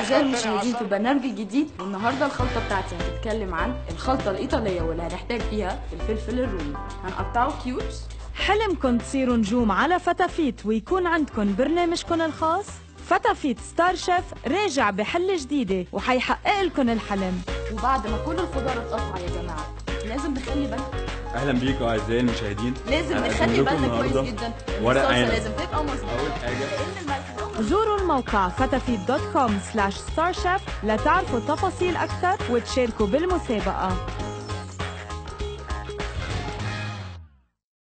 أعزائي المشاهدين في برنامج جديد، والنهارده الخلطة بتاعتي هتتكلم عن الخلطة الإيطالية واللي هنحتاج فيها الفلفل الرومي. هنقطعه كيوبس. حلمكن تصيروا نجوم على فتافيت ويكون عندكن برنامجكن الخاص؟ فتافيت ستار شيف راجع بحلة جديدة وحيحقق لكن الحلم. وبعد ما كل الخضار اتقطع يا جماعة لازم نخلي بالنا. اهلا بيكم اعزائي المشاهدين. لازم نخلي بالنا كويس جدا. ورق عنب لازم تبقى مظبوطة. اول حاجة لأن الملح زوروا الموقع fatafit.com/starchef لتعرفوا تفاصيل أكثر وتشاركوا بالمسابقة.